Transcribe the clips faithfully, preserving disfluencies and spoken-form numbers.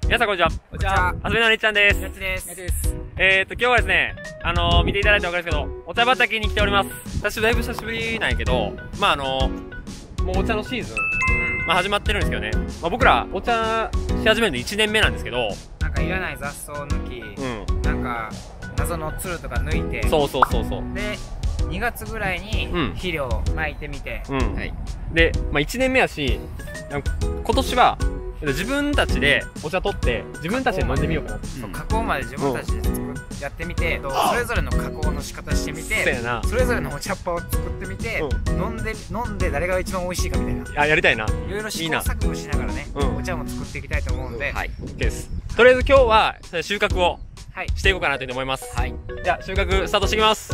皆さんこんにちは。 こんにちは。 遊びのりっちゃんです。 やつです。やつです。 えーと、今日はですね、あのー、見ていただいてわかるんですけど、お茶畑に来ております。私、だいぶ久しぶりなんやけど、まああのー、もうお茶のシーズン、うん、まあ始まってるんですけどね、まあ僕ら、お茶し始めるのいちねんめなんですけど、 なんかいらない雑草抜き、うん、なんか、謎のつるとか抜いて、 そうそうそうそう。 で、にがつぐらいに肥料を撒いてみて、 うん。はい。で、まあいちねんめやし、今年は、自分たちでお茶取って自分たちで飲んでみようかなと。 そう、加工まで自分たちで作っやってみて、それぞれの加工の仕方してみて、それぞれのお茶っ葉を作ってみて、飲んで飲んで誰が一番美味しいかみたいな。 あ、やりたいな。 いろいろ試行錯誤しながらね、お茶も作っていきたいと思うんで、はい、 OK です。とりあえず今日は収穫をしていこうかなというふうに思います。はい。じゃあ収穫スタートしていきます。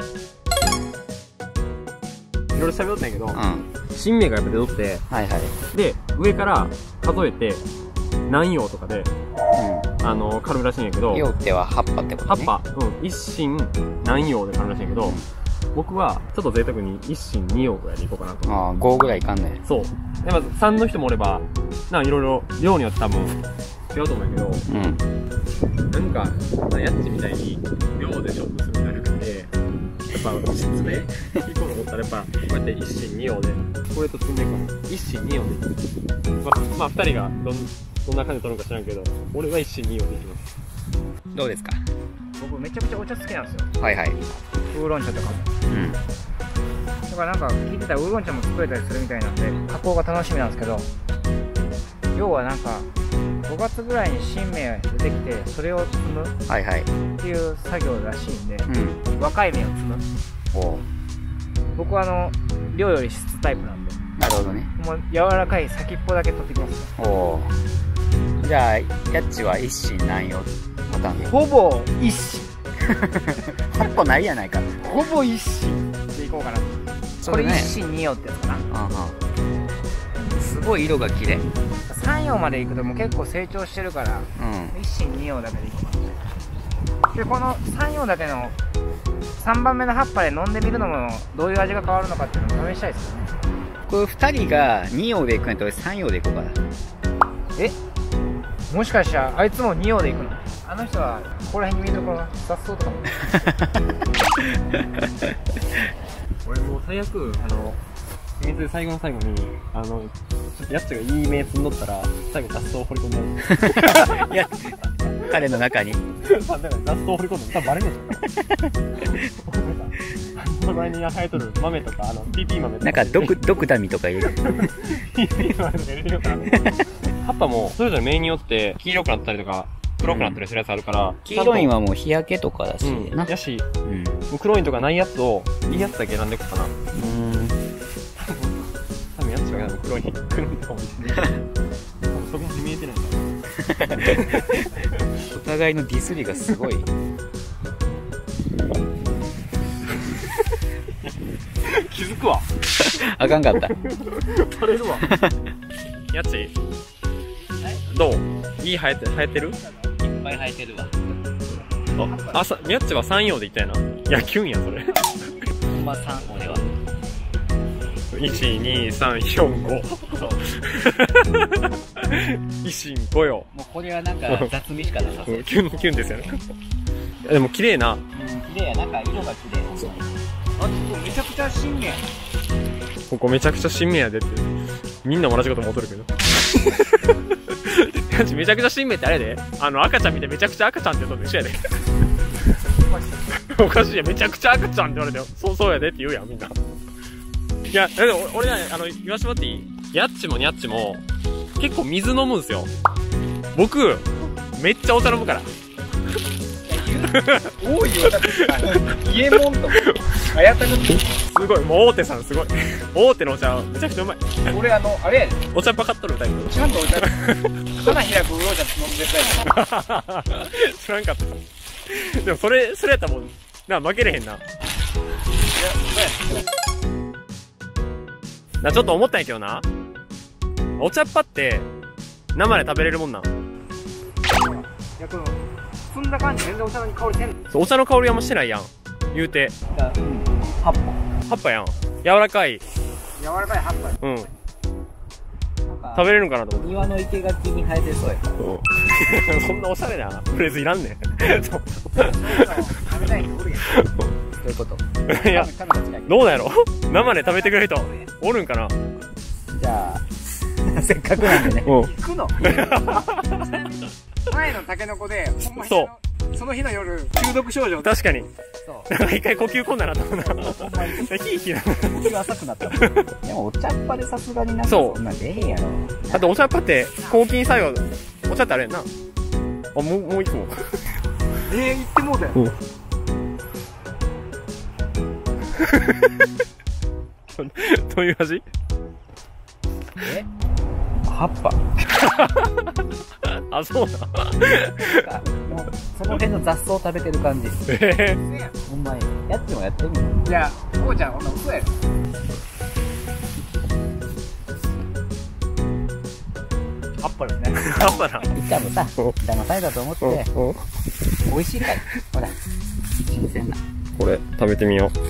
いろいろ喋ったんやけど、新芽がやっぱ出とって、はいはい。で、上から数えて、何葉とかで、うん、あの、刈るらしいんやけど、 葉っては葉っぱってことね。 葉っぱ、うん、一芯何葉で刈るらしいんやけど、うん、僕はちょっと贅沢に一芯二葉ぐらいでいこうかなと。 ああ、ごぐらいいかんね。 そう。で、まずさんの人もおれば、なんかいろいろ、量によって多分、違うと思うんやけど、うん。なんか、やっちみたいに、量で勝負するみたいな感じで、やっぱ、質でいこうと思ったら、やっぱ、こうやって一芯二葉で、これと積んでいくから、一芯二葉で、まあ、まあ、二人がどん、どんな感じで取るか知らんけど、俺は一芯二葉でいきます。 どうですか？ 僕めちゃくちゃお茶好きなんですよ。 はいはい。 ウーロン茶とかも。うん。だからなんか聞いてたらウーロン茶も作れたりするみたいなんで、加工が楽しみなんですけど、要はなんか、ごがつぐらいに新芽が出てきて、それを摘むっていう作業らしいんで、うん、若い芽を摘む。お僕はあの、量より質タイプなんで。 なるほどね。 もう柔らかい先っぽだけ取ってきますね。おじゃあ、ヤッチは一芯何葉パターン？ ほぼ一芯。 ほぼないやないか。 ほぼ一芯でいこうかな。これ一芯二葉ってやつかな。ああすごい色が綺麗。 三葉までいくともう結構成長してるから、うん、一芯二葉だけでいきます。で、この三葉だけのさんばんめの葉っぱで飲んでみるのもどういう味が変わるのかっていうのも試したいですよね。 これふたりがに葉でいくんやったらさん葉でいこうかな。 えもしかしたらあいつもに葉でいくの？あの人はここら辺に見るところ雑草とかも俺もう最悪あの秘密で最後の最後にあのちょっとやつがいい目積んどったら最後雑草を掘り込んだいや彼の中にだから雑草を掘り込んで多分バレるんですよその前に生えとる豆とかあのピーピー豆とかなんか毒毒ダミとか入れるピーピー豆とか入れてるから葉っぱもそれぞれ芽によって黄色くなったりとか黒くなったりするやつあるから、うん、 黄色いんはもう日焼けとかだし、うん、 なやし、うん、もう黒いんとかないやつをいいやつだけ選んでいこうかな。うん多分やつが黒い黒いかもしれないそこまで見えてないんだお互いのディスりがすごい気づくわあかんかった取れるわやちどういい生えて生えてる？いっぱい生えてるわ。 あ、さ、みやっちはさん葉でいったやな。野球んや、それ。 ほんまさん、俺は。 いち、に、さん、よん、ご。一心ご葉。 もうこれはなんか雑味しかなさそう。 キュン、キュンですよね。でも綺麗な。 うん、綺麗や。なんか色が綺麗。そう。 あ、めちゃくちゃ新芽。 ここめちゃくちゃ新芽やでって。みんな同じこと思っとるけど。めちゃくちゃ新芽ってあれであの赤ちゃん見てめちゃくちゃ赤ちゃんって言うと一緒やでおかしいやめちゃくちゃ赤ちゃんって言われてよそうそうやでって言うやんみんないやでも俺ねあの言わしてもらっていいやっちもにゃっちも結構水飲むんすよ僕めっちゃお茶飲むから多いよだって家もんとあやたくすごいもう大手さんすごい大手のお茶めちゃくちゃうまい俺あのあれやでお茶っぱ買っとるタイプちゃんとお茶花開くウーロン茶飲んでたやつ知らんかったでもそれそれやったらもうな負けれへんないやそうやなちょっと思ったんやけどなお茶っぱって生で食べれるもんなんいやこの摘んだ感じ全然お茶の香りせんのお茶の香りはもうしてないやん言うて、うん、 葉っぱ葉っぱやん柔らかい柔らかい葉っぱなうんんか食べれるんかなと思って。 庭の生垣に生えてそうやから。 そんなおしゃれなフレーズいらんねん。 食べたい人おるやん。 どういうこと？ いや、どうなんやろ生で食べてくれる人おるんかな。 じゃあ、せっかくなんでね。 行くの前のタケノコで、ほんまにそうその日の夜、中毒症状。 確かに。 そなんか一回呼吸困難なったもんな。ヒーヒーな。 う。気が浅くなったもん。でもお茶っ葉でさすがになんかそうそんなんでええやろ。 あとお茶っ葉って抗菌作用、お茶ってあれやんな。あ、もう、もう一個。 えー、行ってもうたよ。 どういう味？ え？葉っぱ。 あ、そうだ。 もうその辺の雑草食べてる感じ。 えほんまに。やってもやってみる。 いや、こうちゃん、ほんな嘘やろ。葉っぱですね。 ー、葉っぱだ。 いっかいもさ、騙されたと思って、美味しいから。ほら、新鮮な。 これ、食べてみよう。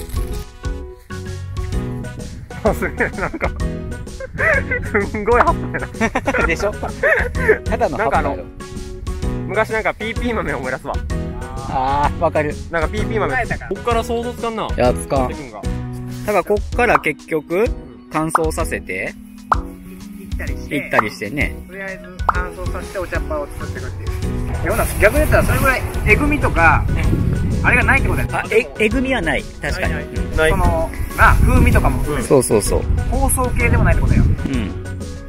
あ、すげえ、なんか、すんごい葉っぱやな。 でしょ？ただの葉っぱやろ。 昔なんかピーピー豆を思い出すわ。 あー、わかる。 なんかピーピー豆。こっから想像つかんな。 いや、つかん。 出てくんがだからこっから結局、乾燥させて、 行ったりして。 いったりしてね。 とりあえず乾燥させてお茶っ葉を作っていくっていう。ような逆に言ったらそれぐらいえぐみとか、あれがないってことや。 あ、え、えぐみはない。確かに。 ないその、な、風味とかも含めて。 そうそうそう。 包装系でもないってことや。 うん。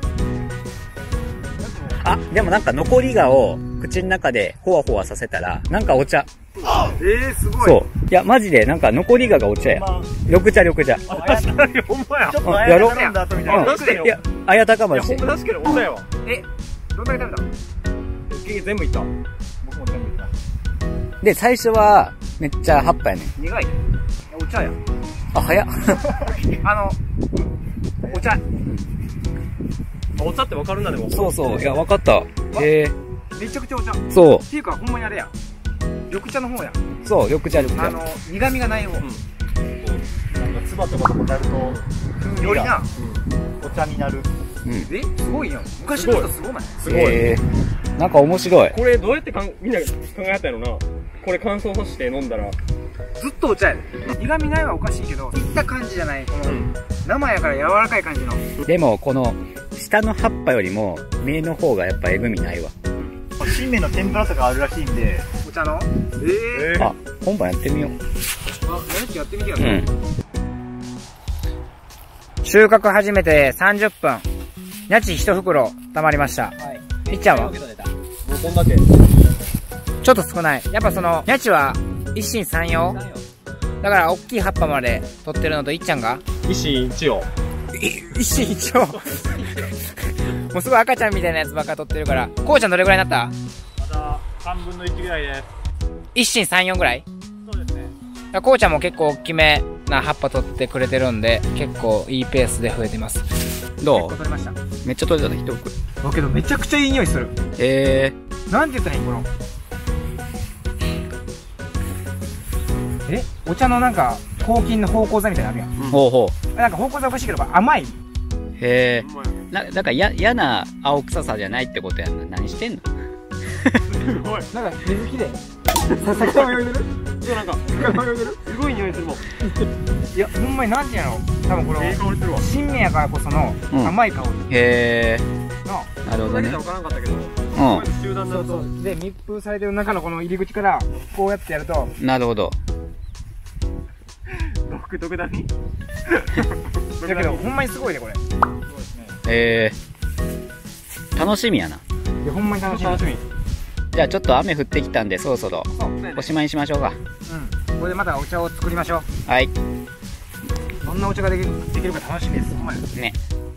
あ、でもなんか残りがを口の中でほわほわさせたら、なんかお茶。 えー、すごい。 そう。いや、マジでなんか残りががお茶や。緑茶緑茶。 確かに、ほんまや。 ちょっとあやろう飲んだ後みたいな。 確かにいや、あやたかいや、 ましほん。ま確かに、ほんまやわ。 え、どんだけ食べた？ 結局全部いった。 僕も全部いった。 で、最初はめっちゃ葉っぱやねん。 苦い。お茶や。 あ、早っ。 あの、お茶。 お茶ってわかるんだ、でも。 そうそう。いや、わかった。へえ。 めちゃくちゃお茶。っそていうか、ほんまにあれや。緑茶の方や。 う。そう、緑茶緑茶。 あの、苦味がない方。 なんか、唾とかとなると、 よりな。 お茶になる。 うん。 え、すごいやん。昔の人すごない？ すごい。 へーなんか面白い。 これどうやってかんみんな考えやったんやろな。これ乾燥させて飲んだら。 ずっとお茶やで。苦味ないはおかしいけど、いった感じじゃない。この、生やから柔らかい感じの。 でも、この、下の葉っぱよりも、芽の方がやっぱえぐみないわ。 新芽の天ぷらとかあるらしいんで、 お茶のええー。 あ、今晩やってみよう。 あ、やる気やってみてよ。 うん。 収穫始めてさんじゅっぷん。家賃一袋溜まりました。はい。いっちゃんは？ もうこんだけ。 ちょっと少ない。やっぱその、家賃は一心三葉だから大きい葉っぱまで取ってるのといっちゃんが一心一葉。 一心一葉。もうすごい赤ちゃんみたいなやつばっか取ってるから。こうちゃんどれぐらいになった？ まださんぶんのいちぐらいです。 一心三葉ぐらい？ そうですね。 こうちゃんも結構大きめな葉っぱ取ってくれてるんで、結構いいペースで増えてます。 どう？ 取れました。 めっちゃ取れたね、一袋。 だけどめちゃくちゃいい匂いする。 えなんて言ったらいいこの。えお茶のなんか、抗菌の芳香剤みたいなのあるやん。 ー。ほうほう。 なんか芳香剤おかしいけど甘い。 へえ。 ほんまや。 な、だからや、嫌な青臭さじゃないってことやんな。何してんの？ すごい。 なんか水きれい。魚泳いでる？ そうなんか、 魚泳いでる？ すごい匂いするもん。 いや、ほんまになんていうの多分これ、 ええ香りするわ。 新芽やからこそのうん甘い香り。 へえ。 のなるほどね。 わからんかったけど、 う集団だと。 そうそう。で、密封されてる中のこの入り口から、こうやってやると、 ん。なるほど。 毒、毒ダミ。 だけど、ほんまにすごいね、これ。 へえ。楽しみやな。 いや、ほんまに楽しみ。 楽しみ。 じゃあちょっと雨降ってきたんで、そろそろそう。 おしまいにしましょうか。 うん。これでまたお茶を作りましょう。 はい。 どんなお茶ができるできるか楽しみです。ほんまに。 ね。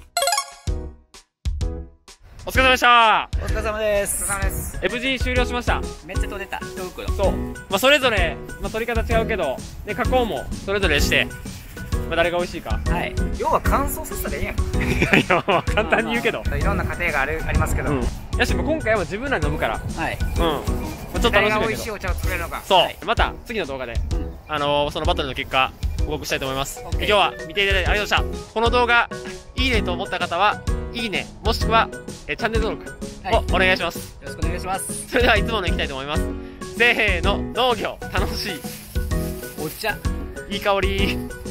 お疲れ様でしたお疲れ様でお疲れ様です。 え、無事終了しました。 めっちゃ取れた。一袋。 そう。まあ、それぞれ、まあ、取り方違うけど、で、加工もそれぞれして、まあ、誰が美味しいか。 はい。 要は乾燥させたらええやん。 いやいや、まあ、簡単に言うけど。 いろんな家庭があるありますけど、 うん。やし、もう今回は自分らで飲むから。 はい。 うん。まあ、ちょっと楽しみ誰がだけど。 美味しいお茶を作れるのか。 そう、 はいまた次の動画で、あのー、そのバトルの結果報告したいと思います。 OK 今日は見ていただいてありがとうございました。この動画いいねと思った方はいいね、もしくは、えチャンネル登録をお願いします。 よろしくお願いします。 それではいつものいきたいと思います。せーの、農業楽しい。 お茶。 いい香り。